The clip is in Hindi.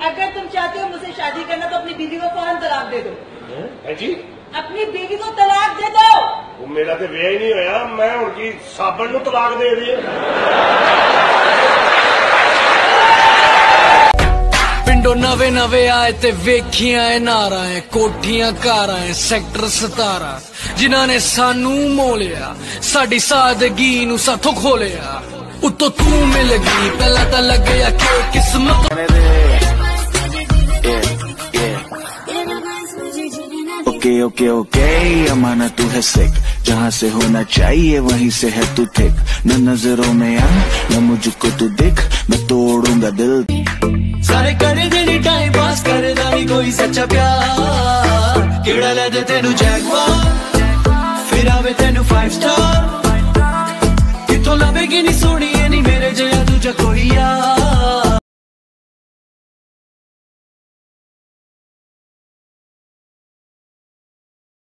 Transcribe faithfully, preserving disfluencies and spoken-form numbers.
अगर तुम चाहते हो मुझसे शादी करना तो अपनी बीवी को फौरन तलाक दे दो। है जी? अपनी बीवी को तलाक दे दो। वो मेरा तो विआह ही नहीं होया, मैं उनकी साबन नूं तलाक दे दी। पिंडो नवे नवे आए ते वेखियां ए नारा है, कोठियां कारां है, सेक्टर सतारा जिन्हां ने सानू मोलिया, साडी सादगी नू साथों खोलिया। उतो तू मिल गई पहला तां लग्या कि किस्मत। ओके ओके ओके अमाना तू है सिक, जहाँ से होना चाहिए वहीं से है तू थिक। न नजरों में आ न मुझको तू दिख, मैं तोड़ूंगा दिल। सारे करे देनी टाइम पास करे दानी कोई सच्चा प्यार, केड़ा ले दे तेनू जैकपॉट फिर आवे तेनू फाइव स्टार। कितों लवेगी नहीं सोनी नहीं मेरे जया।